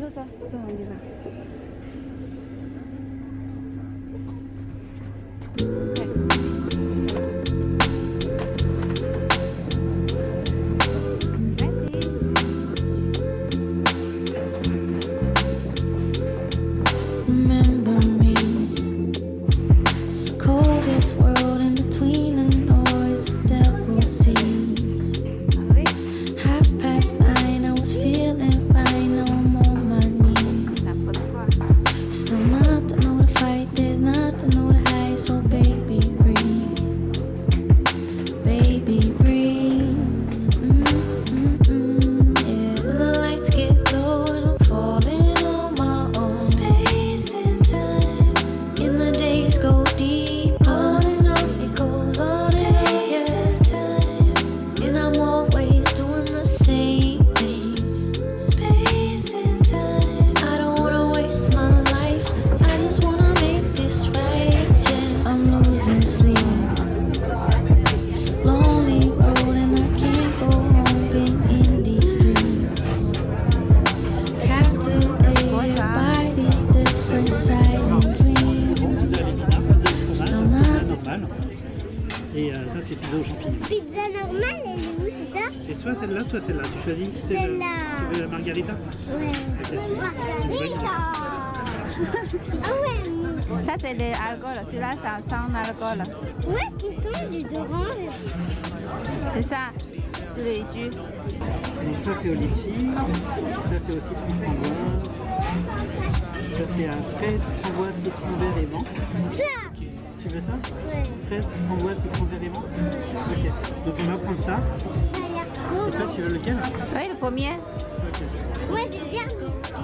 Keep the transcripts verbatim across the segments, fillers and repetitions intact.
走走，走往地方。 Et euh, ça c'est pizza aux champignons. Pizza normale, elle est où, c'est ça? C'est soit celle-là, soit celle-là. Tu choisis celle-là. Tu veux la margarita? Ouais. Margarita. Ah ouais. Ça c'est les alcools, celui-là c'est sans alcool. Ouais, qui sont du d'orange. C'est ça, tous les jus. Donc ça c'est au litchi, ça c'est au citron framboise, ça c'est à fraise, framboise, citron vert et menthe. Ça. Tu veux ça? Ouais. Fraise, framboise, citron vert et menthe? Ok. Donc on va prendre ça. Ça a l'air trop Et toi tu veux lequel? Oui, le premier. Ok. Ouais, c'est bien.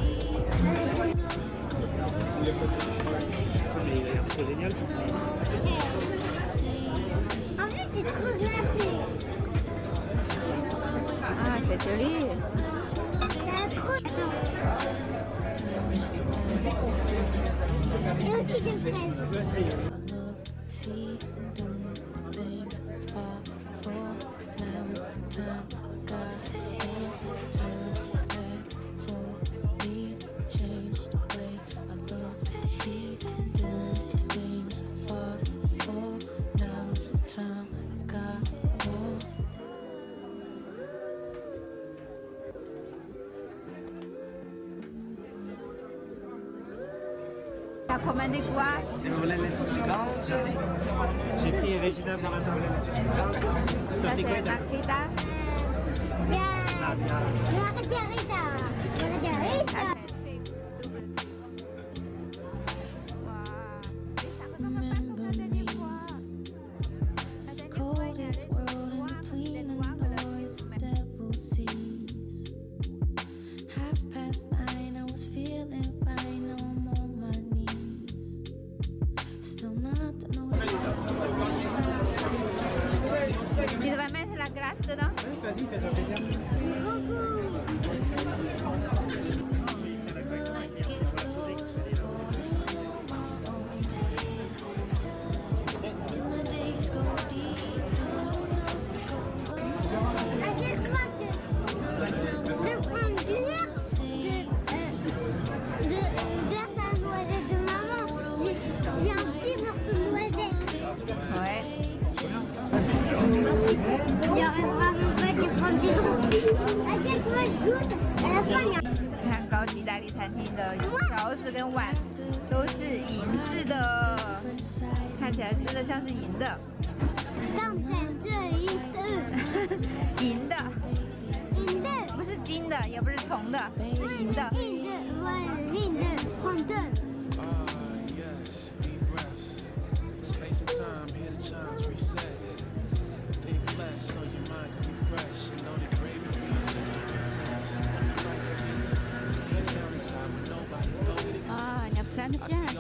Mais il a l'air trop génial. En fait, c'est trop glacé. Ah, c'est joli. Ça a trop de temps. Et aussi des fraises. T'as commandé quoi? C'est mon lait J'ai pris Regina pour la table. Ça c'est margarita. Margarita. Margarita. Tu devrais mettre la glace dedans? Vas-y, fais-toi plaisir. 看高级意大利餐厅的勺子跟碗都是银质的，看起来真的像是银的。 上在这一次， 银的， 银的， 不是金的，也不是铜的，是银的。 银的，我银的，红的。 啊，你要 plan 的线。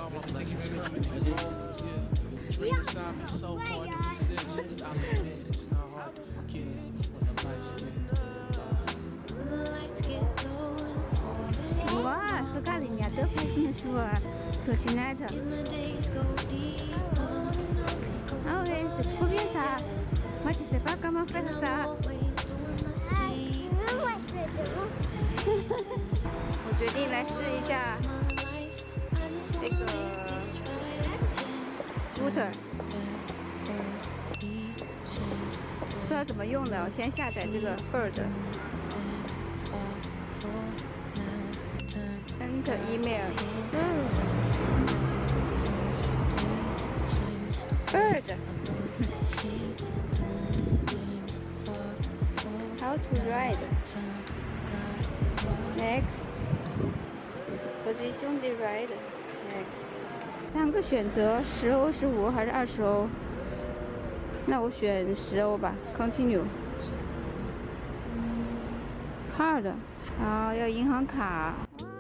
哇，regarde, il y a deux pagines sur trottinette. Ah ouais, c'est trop bien ça. Moi, je sais pas comment faire ça. 我决定来来试一下这个 scooter， 不知道怎么用的，我先下载这个 Bird。Enter email。嗯 Bird。How to ride? Next. Position the ride. Next. 三个选择，十欧、十五欧还是二十欧？那我选十欧吧。Continue. Card. 啊，要银行卡。